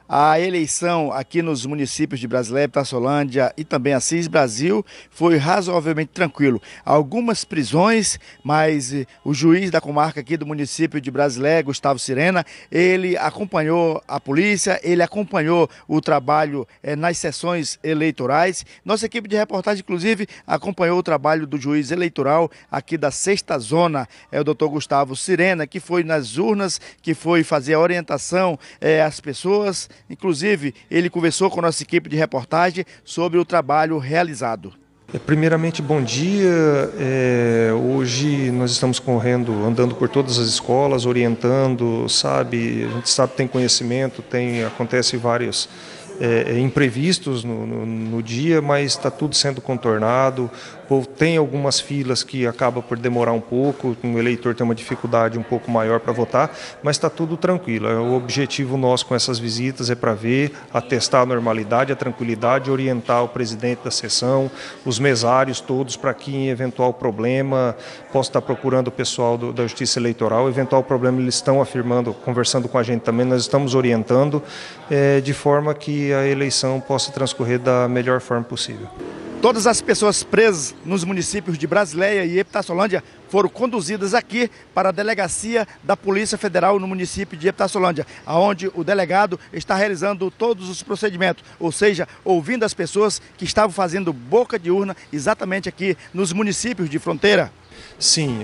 A eleição aqui nos municípios de Brasileia, Ipitaçolândia e também Assis Brasil foi razoavelmente tranquilo. Algumas prisões, mas o juiz da comarca aqui do município de Brasileia, Gustavo Sirena, ele acompanhou a polícia, ele acompanhou o trabalho nas sessões eleitorais. Nossa equipe de reportagem, inclusive, acompanhou o trabalho do juiz eleitoral aqui da 6ª Zona, o doutor Gustavo Sirena, que foi nas urnas, que foi fazer a orientação às pessoas. Inclusive, ele conversou com a nossa equipe de reportagem sobre o trabalho realizado. Primeiramente, bom dia. Hoje nós estamos andando por todas as escolas, orientando, sabe, a gente sabe, tem conhecimento, acontece vários imprevistos no dia, mas está tudo sendo contornado. O povo tem algumas filas que acaba por demorar um pouco, o eleitor tem uma dificuldade um pouco maior para votar, mas está tudo tranquilo. O objetivo nosso com essas visitas é para ver, atestar a normalidade, a tranquilidade, orientar o presidente da sessão, os mesários todos, para que em eventual problema, posso estar procurando o pessoal da Justiça Eleitoral, eventual problema eles estão afirmando, conversando com a gente também, nós estamos orientando de forma que a eleição possa transcorrer da melhor forma possível. Todas as pessoas presas nos municípios de Brasileia e Ipitaçolândia foram conduzidas aqui para a delegacia da Polícia Federal no município de Ipitaçolândia, onde o delegado está realizando todos os procedimentos, ou seja, ouvindo as pessoas que estavam fazendo boca de urna exatamente aqui nos municípios de fronteira. Sim,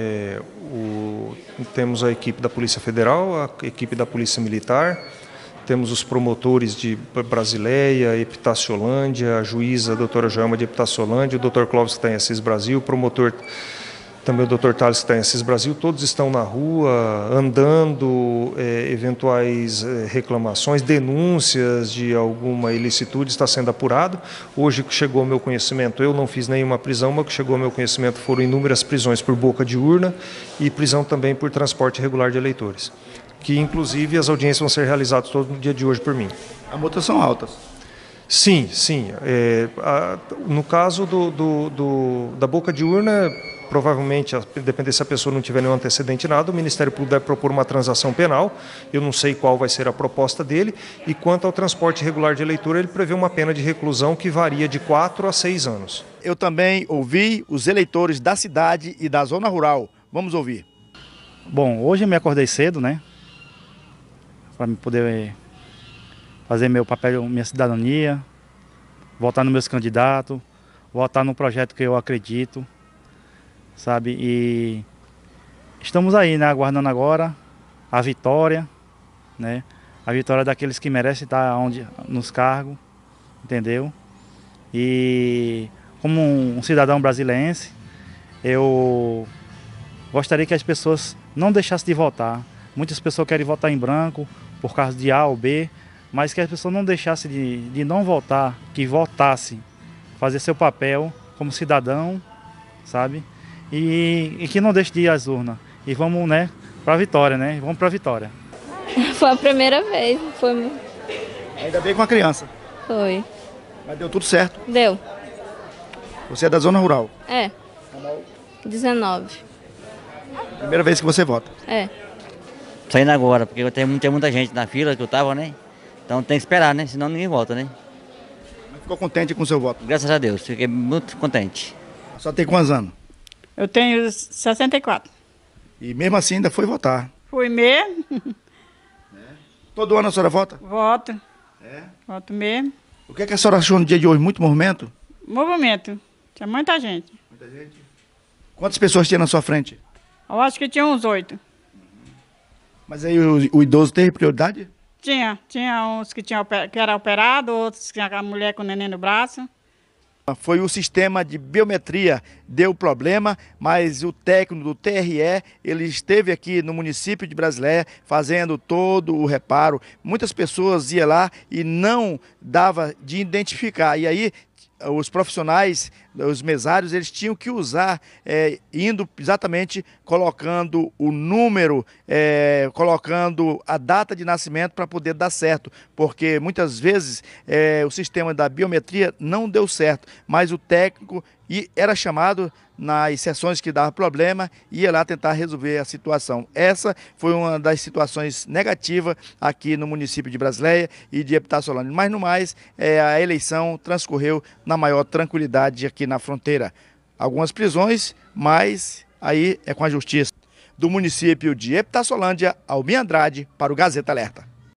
temos a equipe da Polícia Federal, a equipe da Polícia Militar. Temos os promotores de Brasileia, Ipitaçolândia, a juíza a doutora Joelma de Ipitaçolândia, o doutor Clóvis que está em Assis Brasil, o promotor também o doutor Thales que está em Assis Brasil, todos estão na rua, andando, eventuais reclamações, denúncias de alguma ilicitude está sendo apurado. Hoje que chegou ao meu conhecimento, eu não fiz nenhuma prisão, mas o que chegou ao meu conhecimento foram inúmeras prisões por boca de urna e prisão também por transporte irregular de eleitores, que inclusive as audiências vão ser realizadas todo no dia de hoje por mim. As multas são altas? Sim. No caso da boca de urna, provavelmente, dependendo se a pessoa não tiver nenhum antecedente nada, o Ministério Público deve propor uma transação penal, eu não sei qual vai ser a proposta dele, e quanto ao transporte irregular de eleitor, ele prevê uma pena de reclusão que varia de 4 a 6 anos. Eu também ouvi os eleitores da cidade e da zona rural. Vamos ouvir. Bom, hoje eu me acordei cedo, né? Para poder fazer meu papel, minha cidadania, votar nos meus candidatos, votar no projeto que eu acredito, sabe? E estamos aí, né, aguardando agora a vitória, né? A vitória daqueles que merecem estar nos cargos, entendeu? E como um cidadão brasileiro, eu gostaria que as pessoas não deixassem de votar. Muitas pessoas querem votar em branco por causa de A ou B, mas que as pessoas não deixassem de não votar, que votassem, fazer seu papel como cidadão, sabe? E que não deixe de ir às urnas. E vamos, né, para a vitória, né? Vamos para a vitória. Foi a primeira vez. Foi. Ainda bem com a criança. Foi. Mas deu tudo certo. Deu. Você é da zona rural? 19. Primeira vez que você vota? Saindo agora, porque tem muita gente na fila que eu tava, né? Então tem que esperar, né? Senão ninguém volta, né? Mas ficou contente com o seu voto? Graças a Deus, fiquei muito contente. Só tem quantos anos? Eu tenho 64. E mesmo assim ainda foi votar? Fui mesmo. Todo ano a senhora vota? Voto. Voto mesmo. O que a senhora achou no dia de hoje? Muito movimento? Movimento. Tinha muita gente. Muita gente? Quantas pessoas tinha na sua frente? Eu acho que tinha uns 8. Mas aí o idoso teve prioridade? Tinha uns que era operado, outros que tinha a mulher com o neném no braço. Foi o sistema de biometria, deu problema, mas o técnico do TRE, ele esteve aqui no município de Brasileia fazendo todo o reparo. Muitas pessoas iam lá e não dava de identificar. E aí os profissionais, os mesários, eles tinham que usar, indo exatamente colocando o número, colocando a data de nascimento para poder dar certo, porque muitas vezes o sistema da biometria não deu certo, mas o técnico e era chamado nas sessões que dava problema, ia lá tentar resolver a situação. Essa foi uma das negativas aqui no município de Brasileia e de Epitácio-Solândia. Mas no mais, a eleição transcorreu na maior tranquilidade aqui na fronteira. Algumas prisões, mas aí é com a justiça. Do município de Epitácio-Solândia, Almir Andrade para o Gazeta Alerta.